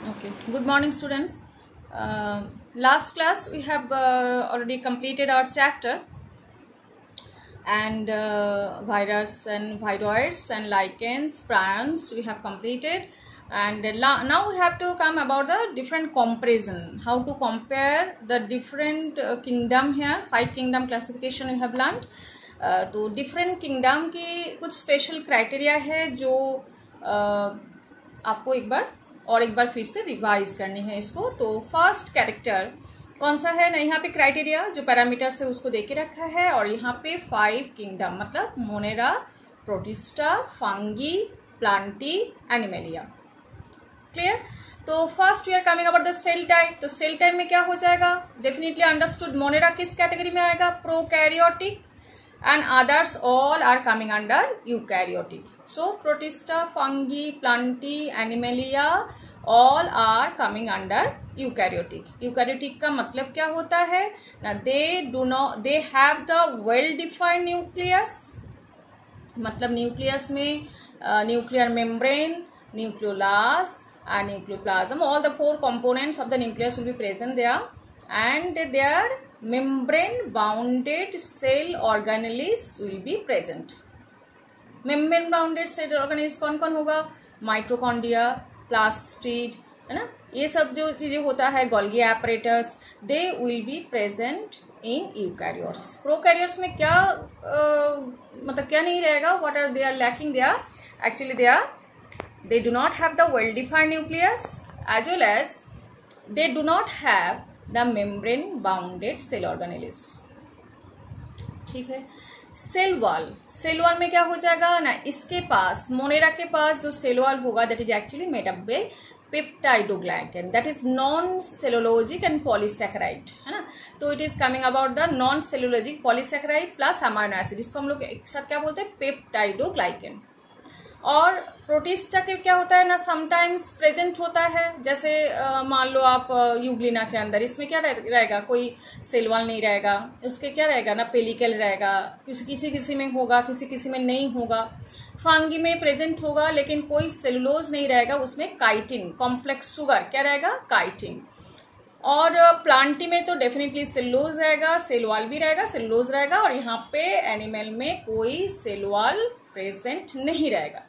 Okay, good morning students. Last class we have already completed our chapter and virus and viroids and lichens, prions we have completed, and now we have to come about the different comparison, how to compare the different kingdom here. 5 kingdom classification we have learned. तो different kingdom की कुछ special criteria है जो आपको एक बार फिर से revise करनी है इसको। तो फर्स्ट कैरेक्टर कौन सा है ना, यहाँ पे क्राइटेरिया जो पैरामीटर से उसको देके रखा है, और यहाँ पे 5 किंगडम मतलब Monera, Protista, fungi, Plantae, Animalia. Clear. तो first we are coming about the cell type. तो सेल टाइप में क्या हो जाएगा, डेफिनेटली अंडरस्टूड मोनेरा किस कैटेगरी में आएगा, prokaryotic, and others all are coming under eukaryotic. So protista, fungi, plantae, animalia all are coming under eukaryotic. Eukaryotic का मतलब क्या होता है ना, they have the well defined nucleus, मतलब न्यूक्लियस में nuclear membrane, nucleolus and nucleoplasm, all the 4 components of the nucleus will be present there, and their membrane bounded cell organelles will be present. membrane bounded cell organelles कौन कौन होगा, mitochondria, plastid, है ना, ये सब जो चीजें होता है, Golgi apparatus, they will be present in eukaryotes. Prokaryotes में क्या मतलब क्या नहीं रहेगा, what are they are lacking, they are actually they do not have the well defined nucleus as well as they do not have the membrane bounded cell organelles। ठीक है। Cell wall में क्या हो जाएगा ना, इसके पास मोनेरा के पास जो सेल वॉल होगा that is actually made up by peptidoglycan, that is non cellulosic and polysaccharide, है ना। तो it is coming about the non cellulosic polysaccharide plus amino acid, इसको हम लोग एक साथ क्या बोलते हैं, पेप्टाइडोग्लाइकन। और प्रोटिस्टा के क्या होता है ना, समटाइम्स प्रेजेंट होता है, जैसे मान लो आप यूग्लिना के अंदर, इसमें क्या रहेगा, कोई सेल वॉल नहीं रहेगा, उसके क्या रहेगा ना, पेलिकल रहेगा, किसी में होगा, किसी में नहीं होगा। फंगी में प्रेजेंट होगा लेकिन कोई सेलुलोज नहीं रहेगा, उसमें काइटिन कॉम्प्लेक्स शुगर क्या रहेगा, काइटिन। और प्लांटी में तो डेफिनेटली सेलुलोज रहेगा, सेल वॉल भी रहेगा, सेलुलोज रहेगा, और यहाँ पे एनिमल में कोई सेल वॉल प्रेजेंट नहीं रहेगा।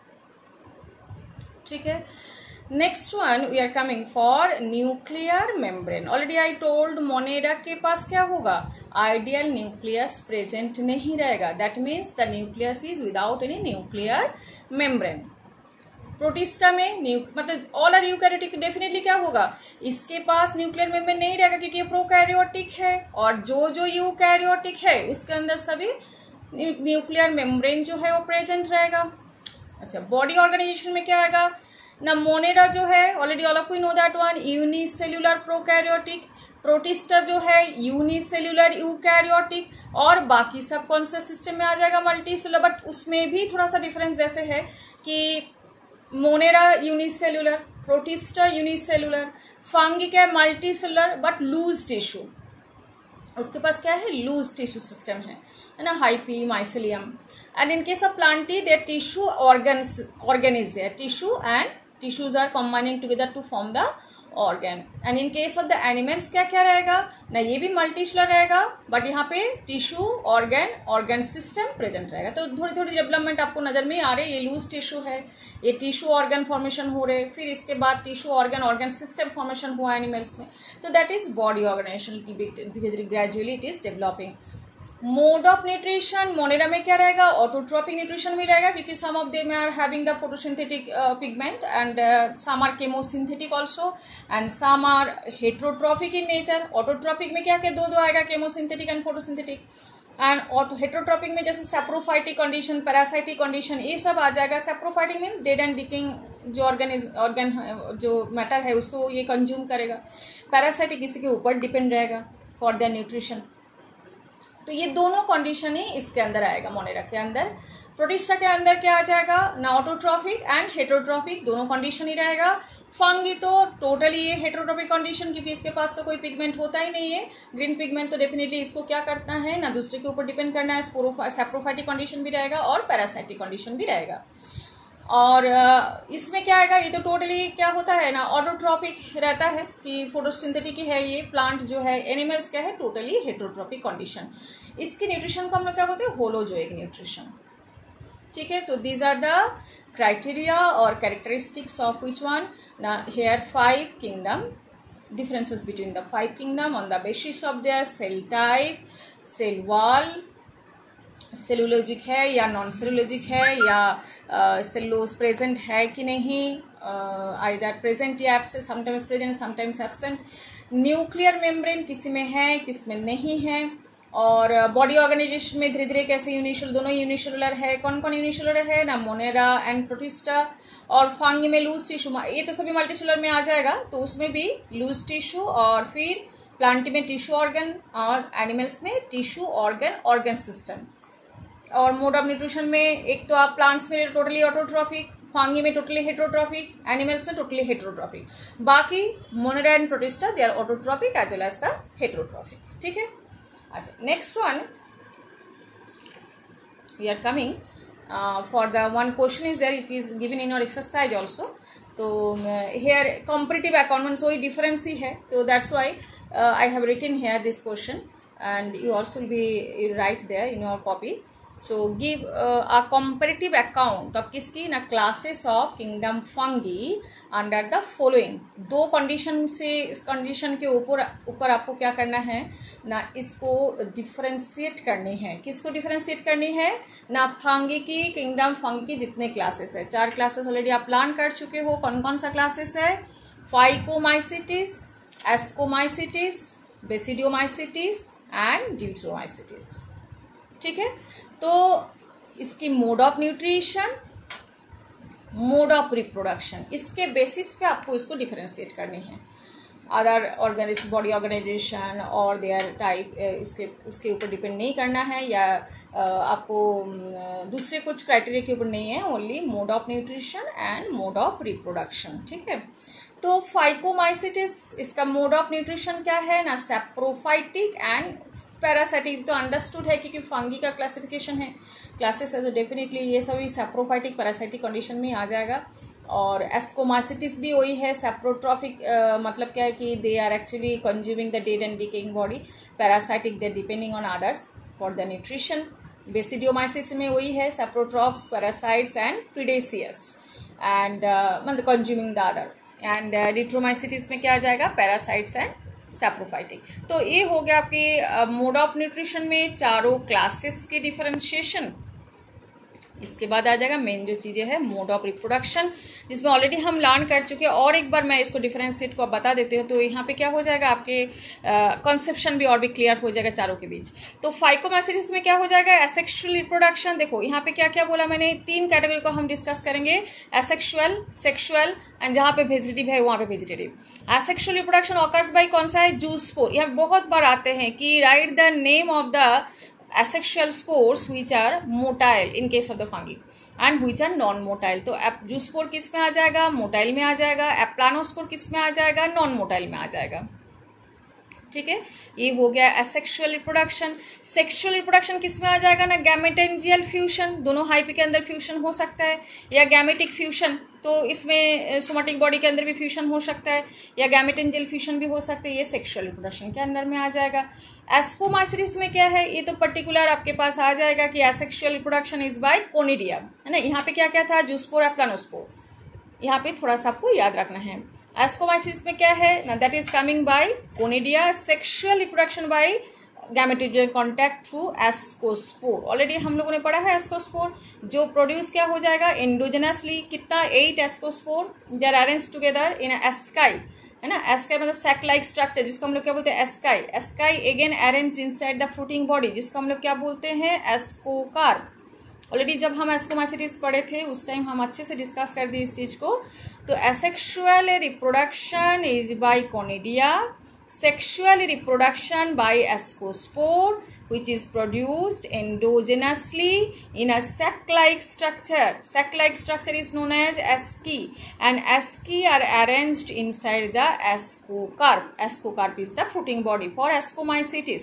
ठीक है। Next one we are coming for nuclear membrane. Already I told Monera के पास क्या होगा, आइडियल न्यूक्लियस प्रेजेंट नहीं रहेगा, that means the nucleus is without any nuclear membrane. Protista में मतलब ऑल आर यूकैरियोटिक, डेफिनेटली क्या होगा, इसके पास न्यूक्लियर मेम्ब्रेन नहीं रहेगा क्योंकि ये प्रोकैरियोटिक है, और जो यूकैरियोटिक है उसके अंदर सभी न्यूक्लियर मेम्ब्रेन जो है वो प्रेजेंट रहेगा। अच्छा, बॉडी ऑर्गेनाइजेशन में क्या आएगा ना, मोनेरा जो है already all of you know that one, unicellular prokaryotic, Protista जो है यूनिसेल्युलर यूकैरियोटिक, और बाकी सब कौन सा सिस्टम में आ जाएगा, मल्टीसेलुलर। बट उसमें भी थोड़ा सा डिफरेंस जैसे है कि Monera unicellular, Protista unicellular, fungi क्या है, मल्टीसेलुलर बट लूज टिश्यू, उसके पास क्या है, लूज टिश्यू सिस्टम है ना, hyphae, mycelium. And in case of plantae, their tissue organ is there. Tissues are combining together to form the organ. And in case of the animals क्या रहेगा ना, ये भी मल्टीसेलुलर रहेगा, बट यहाँ पे टिश्यू ऑर्गन सिस्टम प्रेजेंट रहेगा। तो थोड़ी डेवलपमेंट आपको नजर में आ रही है, ये लूज टिश्यू है, ये टिश्यू ऑर्गन फॉर्मेशन हो रहे, फिर इसके बाद टिश्यू ऑर्गन सिस्टम फॉर्मेशन हुआ एनिमल्स में। तो दैट इज बॉडी ऑर्गेनाइजेशन, धीरे धीरे gradually it is developing. Mode of nutrition, Monera में क्या रहेगा, ऑटोट्रोपिक न्यूट्रिशन भी रहेगा क्योंकि some of them are having the photosynthetic pigment and some are chemosynthetic also and some are heterotrophic in nature. Autotrophic में क्या क्या दो आएगा, chemosynthetic and photosynthetic. And heterotrophic में जैसे सेप्रोफाइटिक कंडीशन, पैरासाइटिक कंडीशन, ये सब आ जाएगा। Saprophytic means dead and decaying जो ऑर्गन जो मैटर है उसको ये कंज्यूम करेगा। पैरासाइटिक इसी के ऊपर डिपेंड रहेगा फॉर द न्यूट्रिशन। तो ये दोनों कंडीशन ही इसके अंदर आएगा मोनेरा के अंदर। प्रोटिस्टा के अंदर क्या आ जाएगा ना, ऑटोट्रॉपिक एंड हेट्रोट्रॉपिक दोनों कंडीशन ही रहेगा। फंगी तो टोटली ये हेट्रोट्रॉपिक कंडीशन, क्योंकि इसके पास तो कोई पिगमेंट होता ही नहीं है, ग्रीन पिगमेंट, तो डेफिनेटली इसको क्या करना है ना, दूसरे के ऊपर डिपेंड करना है। सेप्रोफाइटिक कंडीशन भी रहेगा और पैरासाइटिक कंडीशन भी रहेगा। और इसमें क्या आएगा, ये तो टोटली क्या होता है ना, ऑटोट्रॉपिक रहता है कि फोटोसिंथेटिक ही है ये प्लांट जो है। एनिमल्स क्या है, टोटली हेटरोट्रॉपिक कंडीशन। इसके न्यूट्रिशन को हम लोग क्या बोलते हैं, होलोजोइक न्यूट्रिशन। ठीक है, तो दीज आर द क्राइटेरिया और कैरेक्टरिस्टिक्स ऑफ विच वन ना, here 5 kingdom, differences between the 5 kingdom on the basis of their cell type, cell wall, cellulosic है या नॉन सेलुलोजिक है, या सेलुलोज प्रेजेंट है कि नहीं, either present or absent, sometimes present sometimes absent. Nuclear membrane किसी में है किस में नहीं है, और बॉडी ऑर्गेनाइजेशन में धीरे धीरे कैसे यूनिसेलुलर, दोनों यूनिसेलुलर है। कौन कौन यूनिसेलुलर है ना, मोनेरा एंड प्रोटिस्टा। और फंगी में लूज टिश्यू, ये तो सभी मल्टीसेलुलर में आ जाएगा, तो उसमें भी लूज टिश्यू, और फिर प्लांट में टिश्यू ऑर्गन, और एनिमल्स में टिश्यू ऑर्गन सिस्टम। और मोड ऑफ न्यूट्रिशन में एक तो आप प्लांट्स में टोटली ऑटोट्रॉपिक, फंगी में टोटली हेटरोट्रॉपिक, एनिमल्स में टोटली हेटरोट्रॉपिक। बाकी Monera and Protista they are autotrophic as well as the heterotrophic. ठीक है, अच्छा, next one we are coming for the one question is there, it is given in your exercise also. तो here comparative account means वही difference ही है, तो that's why I have written here this question and you also will be write there in your copy. So give a comparative account of किसकी ना, classes of kingdom fungi under the following. दो condition से, condition के ऊपर आपको क्या करना है ना, इसको डिफरेंशिएट करनी है। किसको डिफरेंशिएट करनी है ना, फंगी की, किंगडम फंगी की जितने क्लासेस है, 4 क्लासेस ऑलरेडी आप प्लान कर चुके हो। कौन कौन सा क्लासेस है, phycomycetes, ascomycetes, basidiomycetes and deuteromycetes. ठीक है, तो इसकी mode of nutrition, mode of reproduction, इसके बेसिस पे आपको इसको डिफरेंशिएट करनी है। अदर ऑर्गेनिज्म, बॉडी ऑर्गेनाइजेशन और देयर टाइप, उसके ऊपर डिपेंड नहीं करना है, या आपको दूसरे कुछ क्राइटेरिया के ऊपर नहीं है, only mode of nutrition and mode of reproduction. ठीक है, तो फाइकोमाइसिटिस, इसका मोड ऑफ न्यूट्रिशन क्या है ना, सैप्रोफाइटिक एंड पैरासाइटिक। तो अंडरस्टूड है क्योंकि फंगी का क्लासिफिकेशन है, क्लासेस है, तो डेफिनेटली ये सभी सैप्रोफाइटिक पैरासाइटिक कंडीशन में आ जाएगा। और एस्कोमाइसिटिस भी वही है, सैप्रोट्रॉफिक, मतलब क्या है कि they are actually consuming the dead and decaying body. Parasitic they depending on others for the nutrition. Basidiomycetes में वही है, सैप्रोट्रॉप्स, पैरासाइट्स एंड प्रीडेसियस एंड मतलब consuming the other. And deuteromycetes में क्या आ जाएगा, पैरासाइट्स एंड सैप्रोफाइटिक। तो ये हो गया आपके मोड ऑफ न्यूट्रिशन में चारों क्लासेस के डिफरेंशिएशन। इसके बाद आ जाएगा मेन जो चीज़ें है, मोड ऑफ रिप्रोडक्शन, जिसमें ऑलरेडी हम लर्न कर चुके हैं। और एक बार मैं इसको डिफरेंशिएट को बता देती हूँ, तो यहाँ पे क्या हो जाएगा, आपके कॉन्सेप्शन भी और भी क्लियर हो जाएगा चारों के बीच। तो फाइकोमाइसिटिस में क्या हो जाएगा, एसेक्सुअल रिप्रोडक्शन। देखो यहाँ पे क्या क्या बोला मैंने, 3 कैटेगरी को हम डिस्कस करेंगे, एसेक्सुअल, सेक्सुअल एंड जहाँ पे वेजिटेटिव है वहाँ पे vegetative. Asexual reproduction occurs by कौन सा है, जूस्पोर। यहाँ बहुत बार आते हैं कि write the name of the asexual spores which are motile in case of the fungi and which are non motile। तो जूस्पोर किस में आ जाएगा, मोटाइल में आ जाएगा। एप्लानोस्पोर किस में आ जाएगा, नॉन मोटाइल में आ जाएगा। ठीक है, ये हो गया एसेक्सुअल रिप्रोडक्शन। सेक्सुअल रिप्रोडक्शन किस में आ जाएगा ना, गैमेटेंजियल फ्यूशन, दोनों हाइपी के अंदर फ्यूशन हो सकता है, या गैमेटिक फ्यूशन, तो इसमें सोमेटिक बॉडी के अंदर भी फ्यूशन हो सकता है, या गैमेटेंजियल फ्यूशन भी हो सकता है, ये सेक्सुअल रिप्रोडक्शन के अंदर में आ जाएगा। एस्कोमाइसिटिस में क्या है, ये तो पर्टिकुलर आपके पास आ जाएगा कि asexual reproduction is by conidia, है ना। यहाँ पे क्या क्या था, जूस्पोर, एप्लानोस्पोर, यहाँ पे थोड़ा सा आपको याद रखना है। एस्कोमाइसिटिस में क्या है ना, that is coming by conidia. Sexual reproduction by gametangial contact through ascospore. Already हम लोगों ने पढ़ा है एस्कोस्पोर, जो प्रोड्यूस क्या हो जाएगा एंडोजेनसली, कितना 8 ascospore, they are arranged together in asci, है ना। एस्काई मतलब सैक लाइक स्ट्रक्चर, जिसको हम लोग क्या बोलते हैं, asci. Asci again arrange inside the fruiting body, जिसको हम लोग क्या बोलते हैं, एस्कोकार्प। ऑलरेडी जब हम एस्कोमाइसिटिस पढ़े थे उस टाइम हम अच्छे से डिस्कस कर दिए इस चीज को। तो asexual reproduction is by conidia, sexual reproduction by ascospore which is produced endogenously in a sac-like structure. Sac-like structure is known as asci, and asci are arranged inside the ascocarp. Ascocarp is the fruiting body for ascomycetes.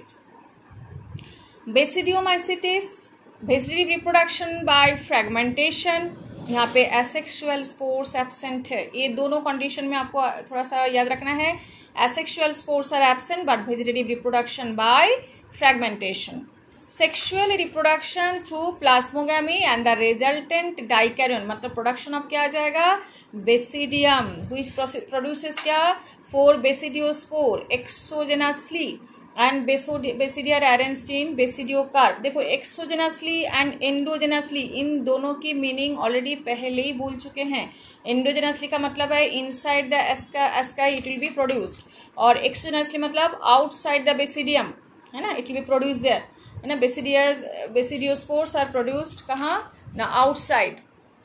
Basidiomycetes, vegetative reproduction by fragmentation, यहाँ पे asexual spores absent है। ये दोनों condition में आपको थोड़ा सा याद रखना है। Asexual spores are absent but vegetative reproduction by fragmentation, sexual reproduction through plasmogamy and the resultant dikaryon, मतलब प्रोडक्शन ऑफ क्या आ जाएगा, बेसिडियम, व्हिच प्रोड्यूसेस क्या, 4 basidiospore exogenously and basidia arranged in basidiocarp. देखो एक्सोजेनसली एंड एंडोजेनसली, इन दोनों की meaning already पहले ही भूल चुके हैं। एंडोजेनसली का मतलब है inside the asci it will be produced, और एक्सोजेनसली मतलब आउटसाइड द बेसिडियम, है ना, it will be produced there, है ना। बेसिडियोस्पोर्स आर प्रोड्यूस्ड कहाँ ना, आउटसाइड।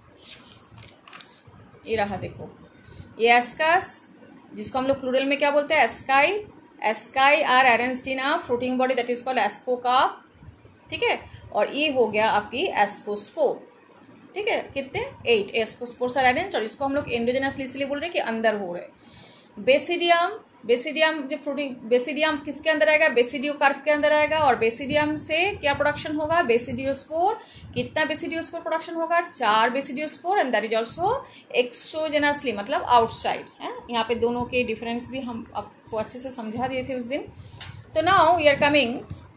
ये रहा देखो, ये एस्कस, जिसको हम लोग प्लूरल में क्या बोलते हैं, asci. Asci are arranged in a fruiting body that is called ascocarp, ठीक है। और ये हो गया आपकी एस्कोस्पोर, ठीक है। कितने, 8 एस्कोस्पोर्स आर अरेंज्ड, और इसको हम लोग एंडोजेनसली इसलिए बोल रहे हैं कि अंदर हो रहे। बेसिडियम, बेसिडियम जो फ्रूटिंग, बेसिडियम किसके अंदर आएगा, बेसिडियोकार्प के अंदर आएगा, और बेसिडियम से क्या प्रोडक्शन होगा, बेसिडियोस्पोर। कितना बेसिडियोस्पोर प्रोडक्शन होगा, 4 basidiospore, and that is also exogenously मतलब आउटसाइड है। यहाँ पे दोनों के डिफरेंस भी हम आपको अच्छे से समझा दिए थे उस दिन। तो now we are coming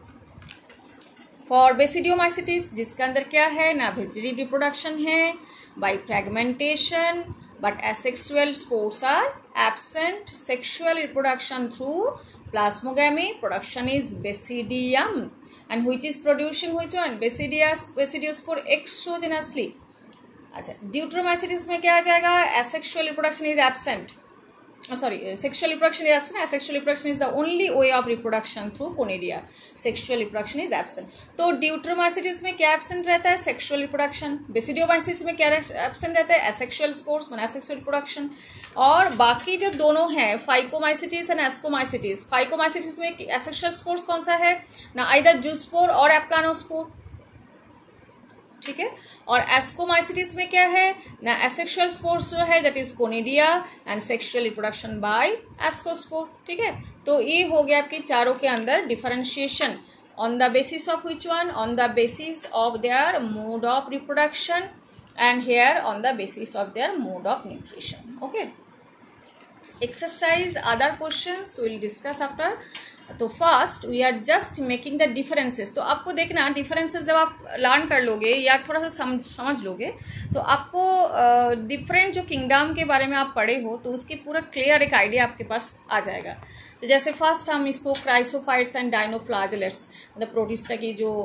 for basidiomycetes, जिसके अंदर क्या है ना, वेजिटेटिव रिप्रोडक्शन है by fragmentation, but asexual spores are absent, sexual reproduction through plasmogamy, production is basidium, and which is producing which one, besidiospore exogenously। अच्छा, deuteromycetes में क्या आ जाएगा, asexual reproduction is absent, sexual reproduction is absent, asexual reproduction is the only way of reproduction through conidia, sexual reproduction is absent। तो deuteromycetes में क्या absent रहता है, sexual reproduction। basidiomycetes में क्या absent रहता है, asexual spores मतलब asexual reproduction। और बाकी जो दोनों हैं phycomycetes and ascomycetes, phycomycetes में asexual spores कौन सा है ना, either zoospore और एप्लानोस्पोर, ठीक है। और एस्कोमाइसिटिस में क्या है ना, एसेक्सुअल स्पोर्स जो है that is conidia and sexual reproduction by ascospore, ठीक है। तो ये हो गया आपके चारों के अंदर differentiation on the basis of which one, on the basis of their mode of reproduction and here on the basis of their mode of nutrition. Okay, exercise other questions will discuss after. तो first we are just making the differences. तो आपको देखना differences जब आप learn कर लोगे या थोड़ा सा समझ लोगे तो आपको डिफरेंट जो किंगडम के बारे में आप पढ़े हो तो उसकी पूरा क्लियर एक आइडिया आपके पास आ जाएगा। तो जैसे फर्स्ट हम इसको क्राइसोफाइट्स एंड डायनोफ्लाजेलेट्स मतलब प्रोटिस्टा की जो